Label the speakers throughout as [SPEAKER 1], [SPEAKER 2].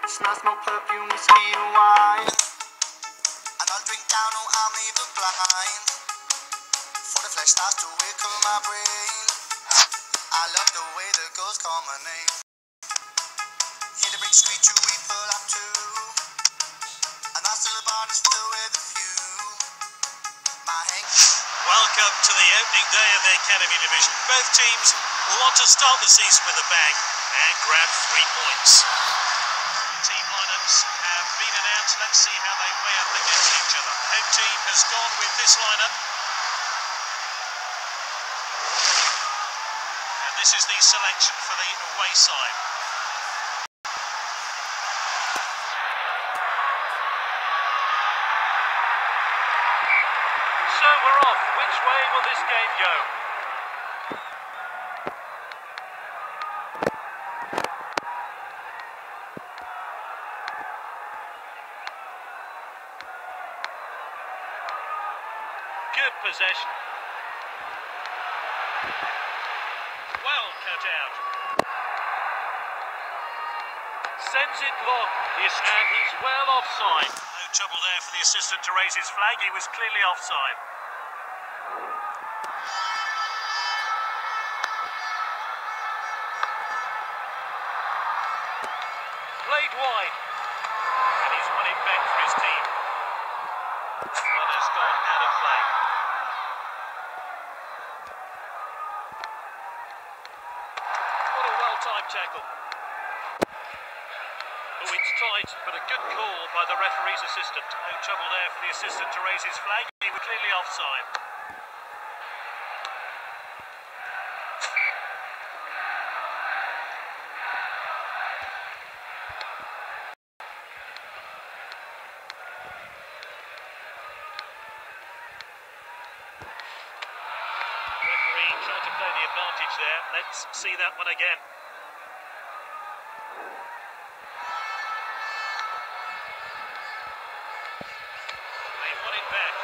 [SPEAKER 1] Smell smoke, perfume, whiskey and wine. And I'll drink down or I'll leave the blind. For the flesh starts to wake up my brain. I love the way the girls call my name. Hear the big screech we pull up to. And I still bar is still with a few. My Hank.
[SPEAKER 2] Welcome to the opening day of the Academy Division. Both teams want to start the season with a bang and grab 3 points. Team lineups have been announced. Let's see how they weigh up against each other. The home team has gone with this lineup. And this is the selection for the away side. So we're off. Which way will this game go? Good possession. Well cut out. Sends it long. And he's well offside. No trouble there for the assistant to raise his flag. He was clearly offside. Played wide. And he's won it back for his team. One has gone out of play. What a well-timed tackle. Oh, it's tight, but a good call by the referee's assistant. No trouble there for the assistant to raise his flag. He was clearly offside. Referee trying to play the advantage there. Let's see that one again. They've won it back.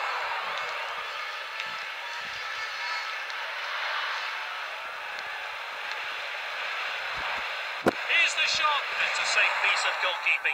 [SPEAKER 2] Here's the shot. That's a safe piece of goalkeeping.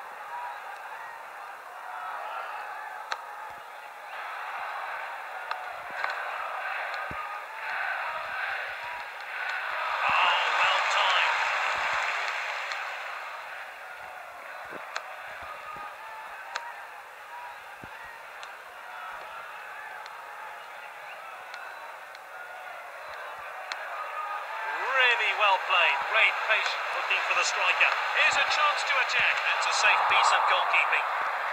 [SPEAKER 2] Really well played. Great patience looking for the striker. Here's a chance to attack. That's a safe piece of goalkeeping.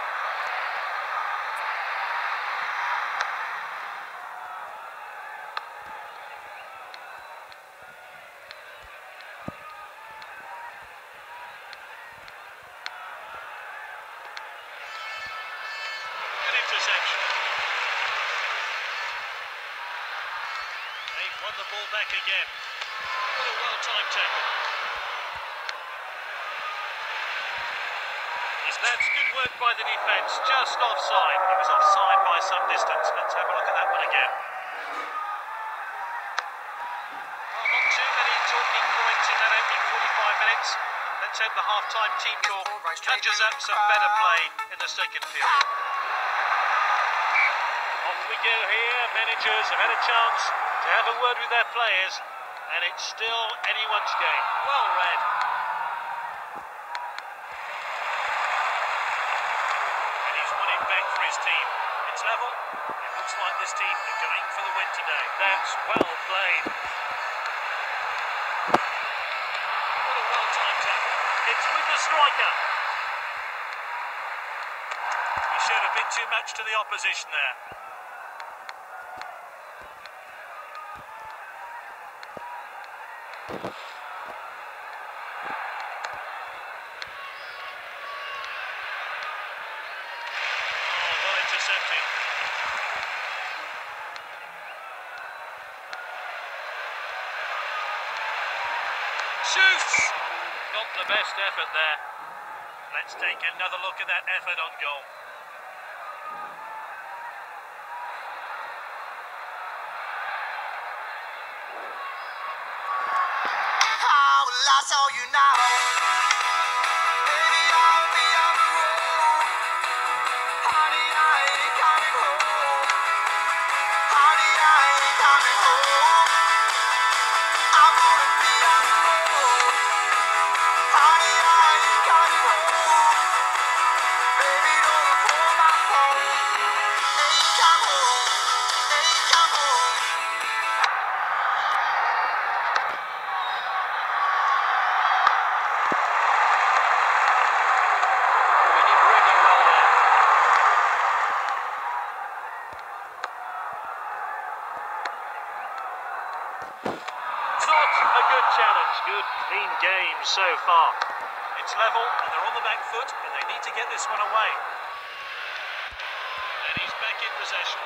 [SPEAKER 2] Good interception. They've won the ball back again. What a well-timed tackle. That's good work by the defence, just offside. He was offside by some distance. Let's have a look at that one again. Well, not too many talking points in that opening 45 minutes. Let's hope the half-time team talk conjures up some better play in the second period. Off we go here. Managers have had a chance to have a word with their players. And it's still anyone's game. Well read. And he's won it back for his team. It's level. It looks like this team are going for the win today. That's well played. What a well-timed tackle. It's with the striker. He showed a bit too much to the opposition there. Intercepting. Shoots! Not the best effort there. Let's take another look at that effort on goal.
[SPEAKER 1] I saw you now.
[SPEAKER 2] game so far. It's level and they're on the back foot and they need to get this one away. And he's back in possession.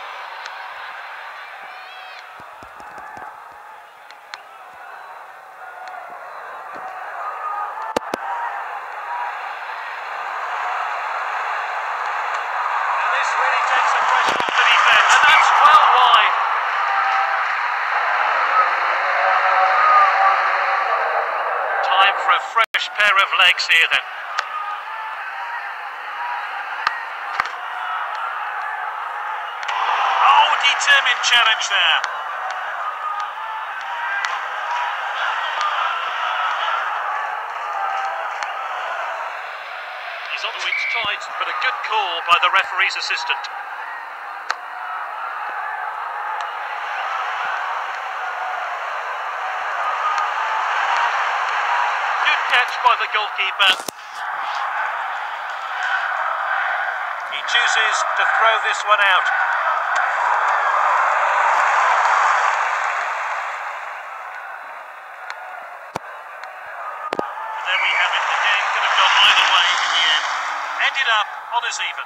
[SPEAKER 2] And this really takes the pressure off the defence, and that's well wide. Time for a fresh pair of legs here then. Oh, determined challenge there. He's onto it tight, but a good call by the referee's assistant. Catch by the goalkeeper. He chooses to throw this one out. And there we have it. The game could have gone either way in the end. Ended up on as even.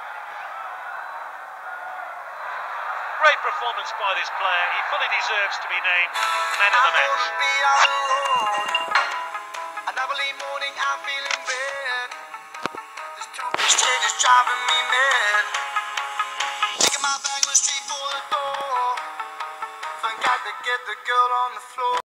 [SPEAKER 2] Great performance by this player. He fully deserves to be named man of the match.
[SPEAKER 1] Early morning, I'm feeling bad. This two-piece chain is driving me mad. Taking my bag on the street for the door. Forgot to get the girl on the floor.